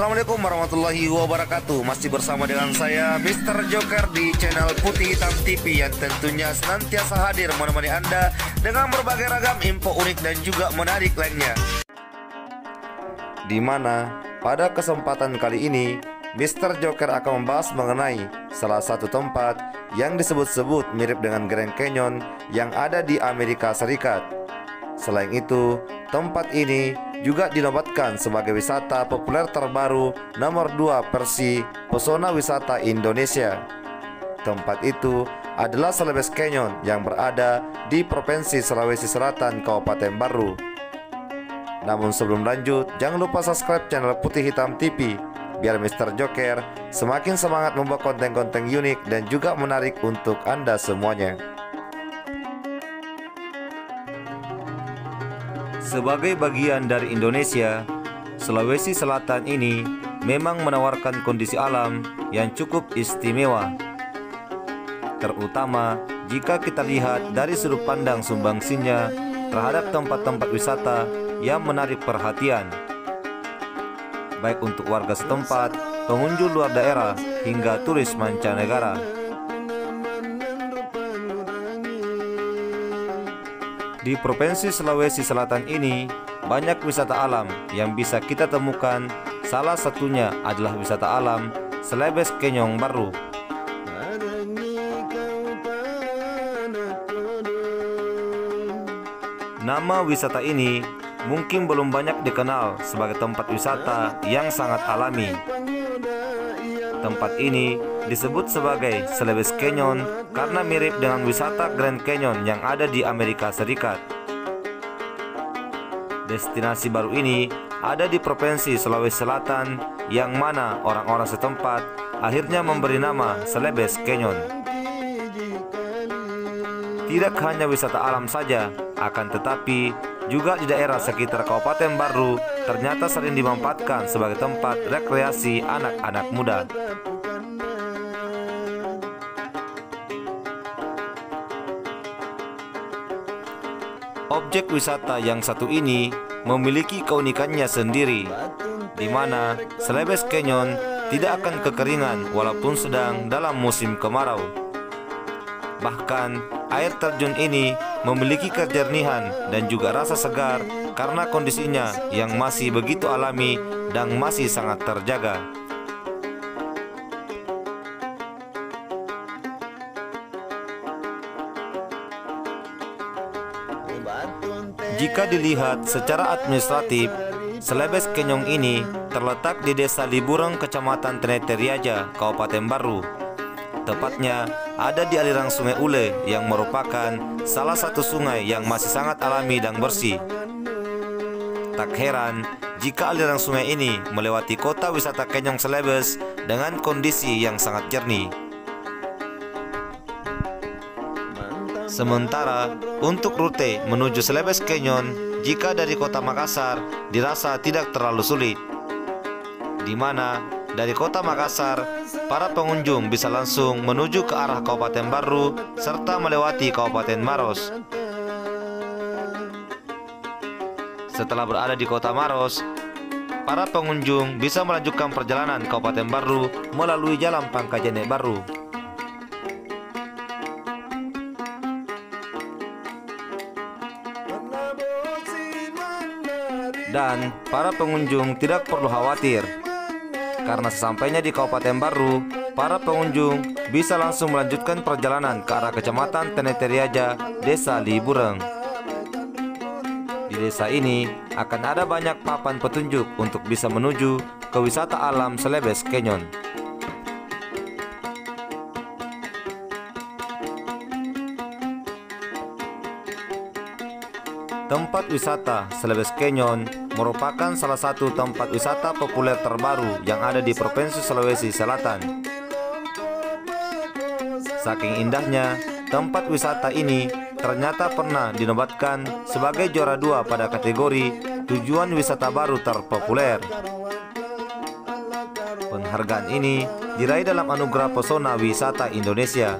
Assalamualaikum warahmatullahi wabarakatuh. Masih bersama dengan saya Mr. Joker di channel Putih Hitam TV yang tentunya senantiasa hadir menemani Anda dengan berbagai ragam info unik dan juga menarik lainnya. Di mana pada kesempatan kali ini Mr. Joker akan membahas mengenai salah satu tempat yang disebut-sebut mirip dengan Grand Canyon yang ada di Amerika Serikat. Selain itu, tempat ini juga dinobatkan sebagai wisata populer terbaru nomor 2 versi Pesona Wisata Indonesia. Tempat itu adalah Celebes Canyon yang berada di Provinsi Sulawesi Selatan, Kabupaten Baru. Namun sebelum lanjut, jangan lupa subscribe channel Putih Hitam TV biar Mr. Joker semakin semangat membuat konten-konten unik dan juga menarik untuk Anda semuanya. Sebagai bagian dari Indonesia, Sulawesi Selatan ini memang menawarkan kondisi alam yang cukup istimewa. Terutama jika kita lihat dari sudut pandang sumbangsinya terhadap tempat-tempat wisata yang menarik perhatian, baik untuk warga setempat, pengunjung luar daerah, hingga turis mancanegara. Di Provinsi Sulawesi Selatan ini banyak wisata alam yang bisa kita temukan. Salah satunya adalah wisata alam Celebes Canyon Baru. Nama wisata ini mungkin belum banyak dikenal sebagai tempat wisata yang sangat alami. Tempat ini disebut sebagai Celebes Canyon karena mirip dengan wisata Grand Canyon yang ada di Amerika Serikat. Destinasi baru ini ada di Provinsi Sulawesi Selatan yang mana orang-orang setempat akhirnya memberi nama Celebes Canyon. Tidak hanya wisata alam saja, akan tetapi juga di daerah sekitar Kabupaten Baru ternyata sering dimanfaatkan sebagai tempat rekreasi anak-anak muda. Objek wisata yang satu ini memiliki keunikannya sendiri, di mana Celebes Canyon tidak akan kekeringan walaupun sedang dalam musim kemarau. Bahkan air terjun ini memiliki kejernihan dan juga rasa segar karena kondisinya yang masih begitu alami dan masih sangat terjaga. Jika dilihat secara administratif, Celebes Canyon ini terletak di Desa Libureng, Kecamatan Tenete Riaja, Kabupaten Baru. Tepatnya ada di aliran Sungai Ule yang merupakan salah satu sungai yang masih sangat alami dan bersih. Tak heran jika aliran sungai ini melewati kota wisata Canyon Celebes dengan kondisi yang sangat jernih. Sementara untuk rute menuju Celebes Canyon jika dari kota Makassar dirasa tidak terlalu sulit, di mana dari kota Makassar para pengunjung bisa langsung menuju ke arah Kabupaten Baru serta melewati Kabupaten Maros. Setelah berada di kota Maros, para pengunjung bisa melanjutkan perjalanan Kabupaten Baru melalui Jalan Pangkajenek Baru. Dan para pengunjung tidak perlu khawatir, karena sesampainya di Kabupaten Baru, para pengunjung bisa langsung melanjutkan perjalanan ke arah Kecamatan Tenete Riaja, Desa Libureng. Di desa ini akan ada banyak papan petunjuk untuk bisa menuju ke wisata alam Celebes Canyon. Tempat wisata Celebes Canyon merupakan salah satu tempat wisata populer terbaru yang ada di Provinsi Sulawesi Selatan. Saking indahnya, tempat wisata ini ternyata pernah dinobatkan sebagai juara 2 pada kategori tujuan wisata baru terpopuler. Penghargaan ini diraih dalam anugerah Pesona Wisata Indonesia.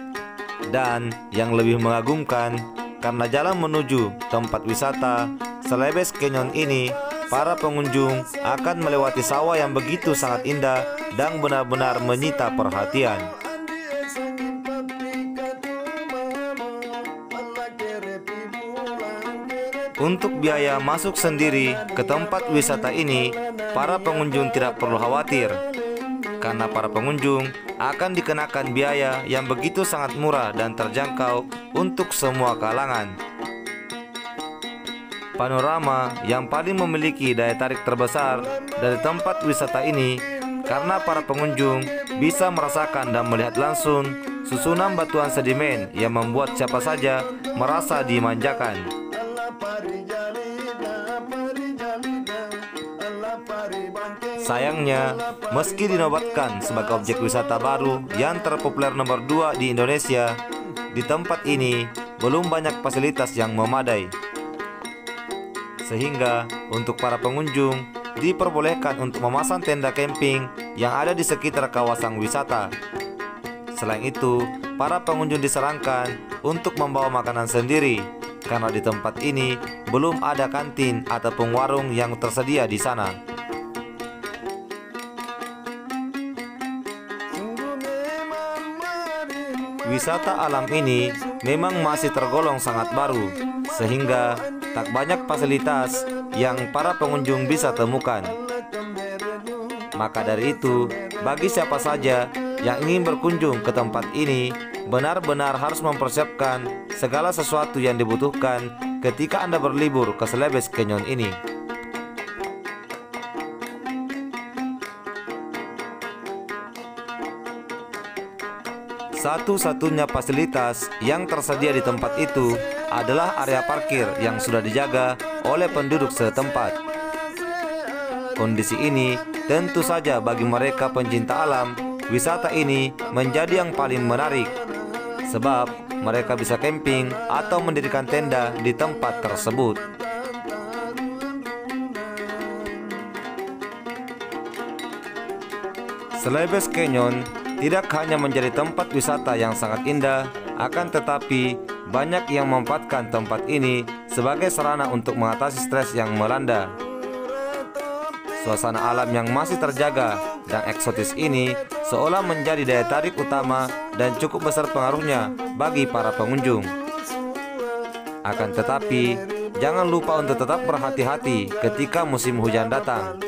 Dan yang lebih mengagumkan, karena jalan menuju tempat wisata Celebes Canyon ini, para pengunjung akan melewati sawah yang begitu sangat indah dan benar-benar menyita perhatian. Untuk biaya masuk sendiri ke tempat wisata ini, para pengunjung tidak perlu khawatir, karena para pengunjung akan dikenakan biaya yang begitu sangat murah dan terjangkau untuk semua kalangan. Panorama yang paling memiliki daya tarik terbesar dari tempat wisata ini karena para pengunjung bisa merasakan dan melihat langsung susunan batuan sedimen yang membuat siapa saja merasa dimanjakan. Sayangnya, meski dinobatkan sebagai objek wisata baru yang terpopuler nomor 2 di Indonesia, di tempat ini belum banyak fasilitas yang memadai. Sehingga untuk para pengunjung diperbolehkan untuk memasang tenda camping yang ada di sekitar kawasan wisata. Selain itu, para pengunjung disarankan untuk membawa makanan sendiri, karena di tempat ini belum ada kantin ataupun warung yang tersedia di sana. Wisata alam ini memang masih tergolong sangat baru, sehingga tak banyak fasilitas yang para pengunjung bisa temukan. Maka dari itu, bagi siapa saja yang ingin berkunjung ke tempat ini, benar-benar harus mempersiapkan segala sesuatu yang dibutuhkan ketika Anda berlibur ke Celebes Canyon ini. Satu-satunya fasilitas yang tersedia di tempat itu adalah area parkir yang sudah dijaga oleh penduduk setempat. Kondisi ini tentu saja bagi mereka pencinta alam, wisata ini menjadi yang paling menarik, sebab mereka bisa camping atau mendirikan tenda di tempat tersebut. Celebes Canyon tidak hanya menjadi tempat wisata yang sangat indah, akan tetapi banyak yang memanfaatkan tempat ini sebagai sarana untuk mengatasi stres yang melanda. Suasana alam yang masih terjaga dan eksotis ini seolah menjadi daya tarik utama dan cukup besar pengaruhnya bagi para pengunjung. Akan tetapi, jangan lupa untuk tetap berhati-hati ketika musim hujan datang.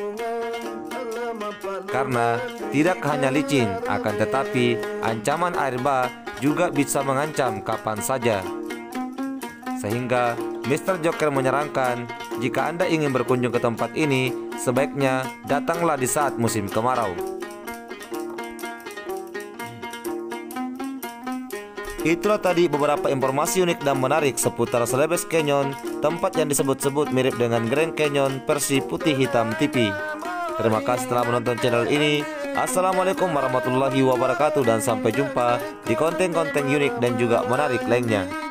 Karena tidak hanya licin, akan tetapi ancaman air bah juga bisa mengancam kapan saja. Sehingga Mr. Joker menyarankan jika Anda ingin berkunjung ke tempat ini, sebaiknya datanglah di saat musim kemarau. Itulah tadi beberapa informasi unik dan menarik seputar Celebes Canyon, tempat yang disebut-sebut mirip dengan Grand Canyon versi putih hitam TV. Terima kasih telah menonton channel ini. Assalamualaikum warahmatullahi wabarakatuh, dan sampai jumpa di konten-konten unik dan juga menarik lainnya.